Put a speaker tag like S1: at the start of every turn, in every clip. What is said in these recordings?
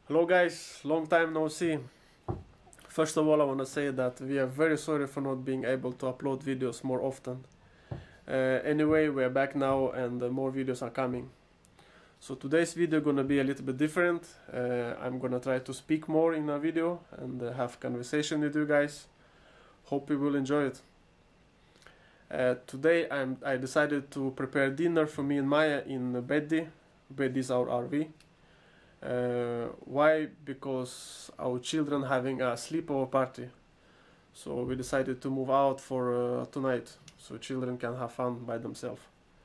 S1: Hello guys, long time no see. First of all, I want to say that we are very sorry for not being able to upload videos more often. Anyway, we are back now and more videos are coming. So today's video gonna be a little bit different. I'm gonna try to speak more in a video and have conversation with you guys. Hope you will enjoy it. Today I decided to prepare dinner for me and Maja in Beddi. Beddi is our RV. Why? Because our children having a sleepover party, so we decided to move out for tonight, so children can have fun by themselves.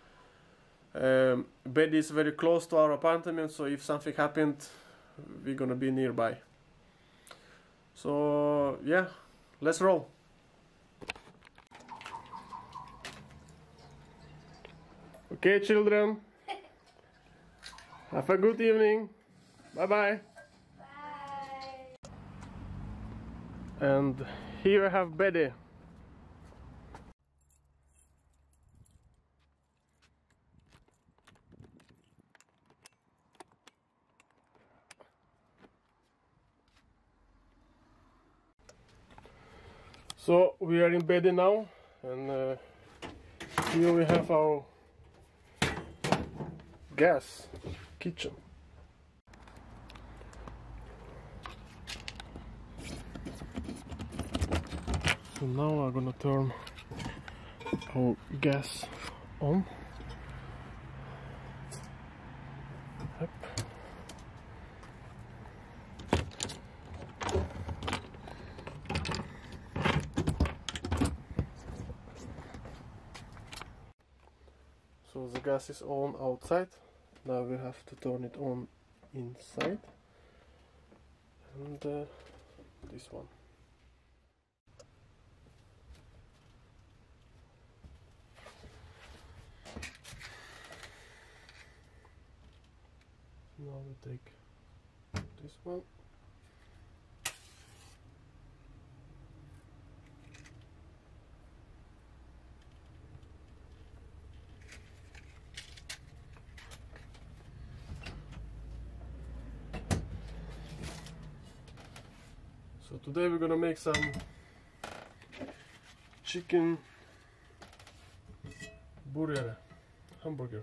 S1: Bed is very close to our apartment, so if something happened, we're gonna be nearby. So yeah, let's roll. Okay, children, have a good evening. Bye-bye.
S2: Bye.
S1: And here I have Beddi. So we are in Beddi now, and here we have our gas kitchen. So now I'm gonna turn our gas on. Yep. So the gas is on outside. Now we have to turn it on inside. And this one. Now we take this one. So today we're gonna make some chicken burger, hamburger.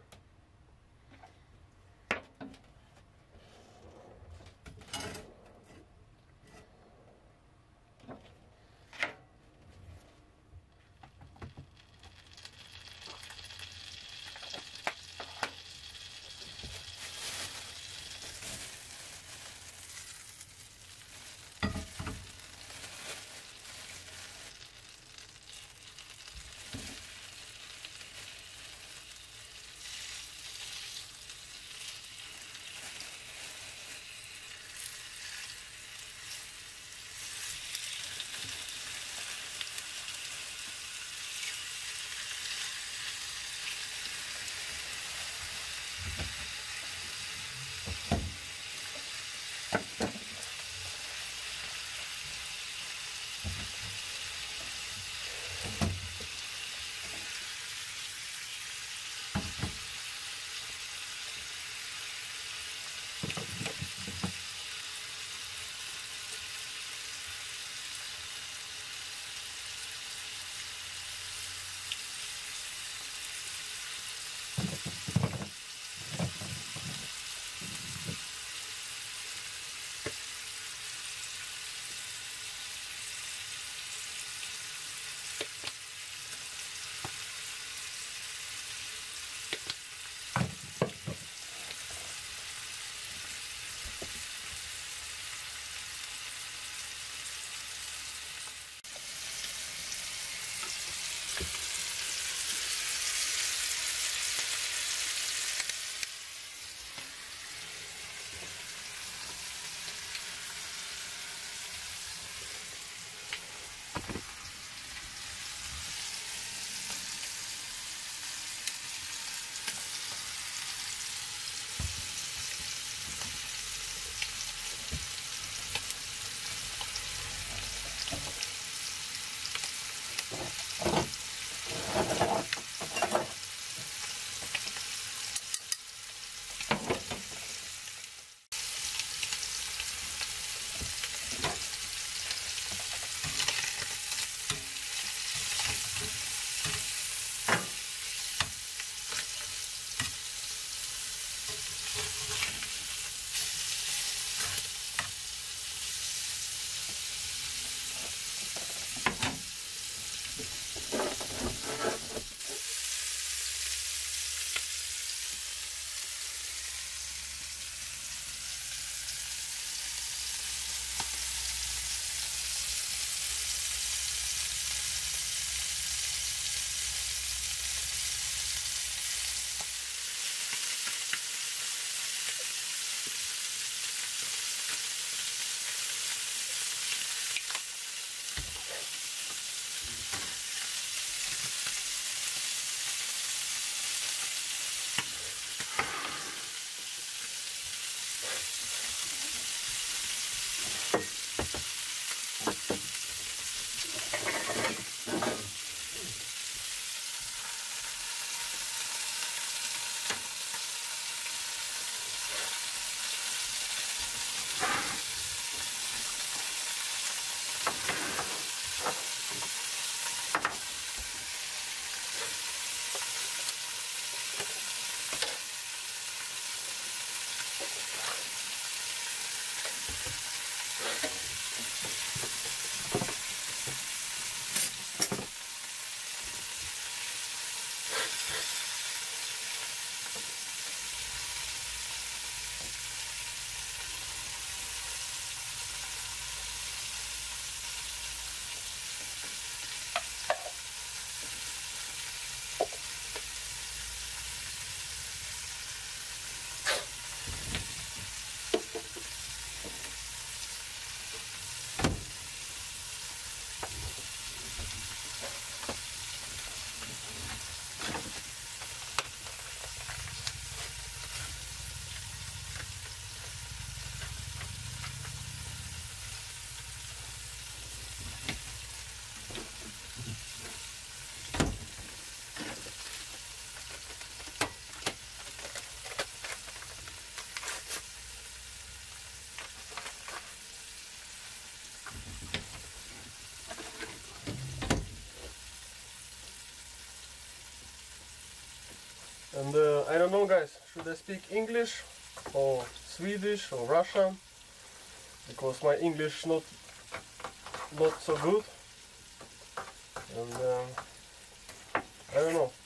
S1: know, guys, should I speak English or Swedish or Russian, because my English not so good, and I don't know.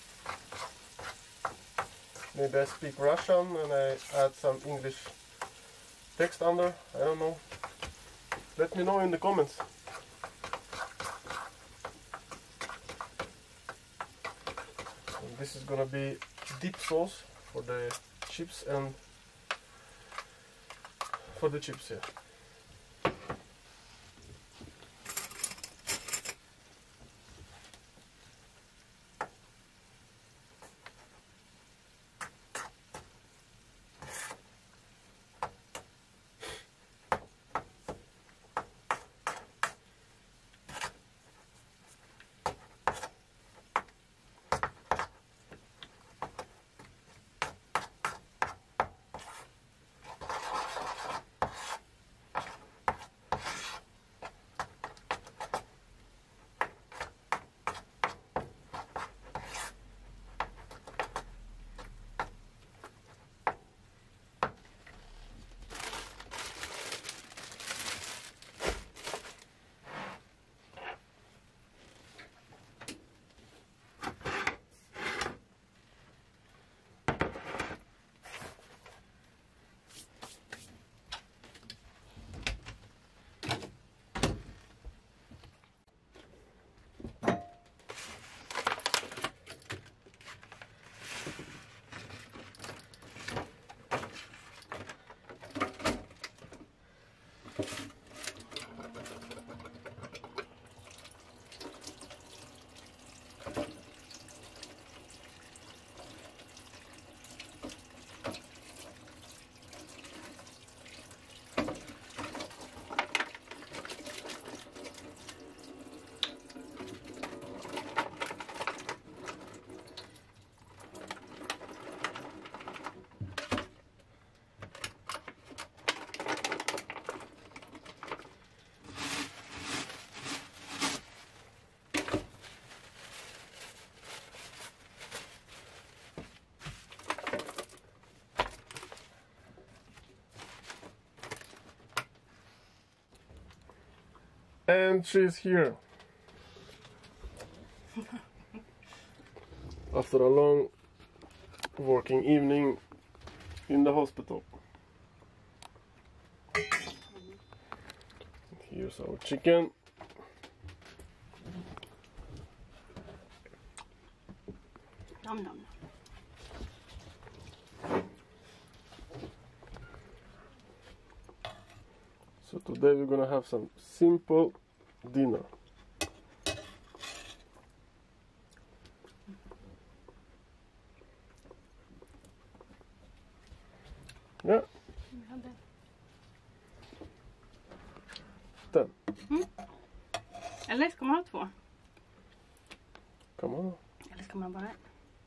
S1: Maybe I speak Russian and I add some English text under. I don't know. Let me know in the comments. And this is gonna be dip sauce for the chips and for the chips here. And she's here. After a long working evening in the hospital. Here's our chicken.
S3: Nom nom nom.
S1: So today we're gonna have some simple dinner. Yeah. Den.
S3: Eller ska man ha två?
S1: Kan man ha.
S3: Eller ska man bara en?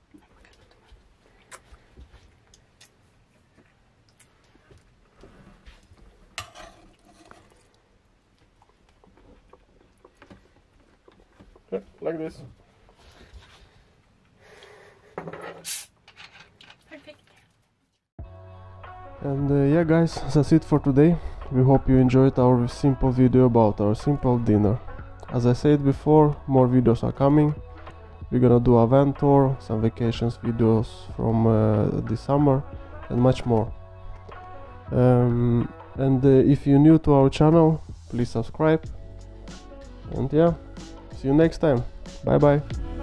S1: Yeah, like this.
S3: Perfect.
S1: And yeah, guys, that's it for today. We hope you enjoyed our simple video about our simple dinner. As I said before, more videos are coming. We're gonna do a van tour, some vacations videos from this summer, and much more. And if you're new to our channel, please subscribe. And yeah, see you next time. Bye bye.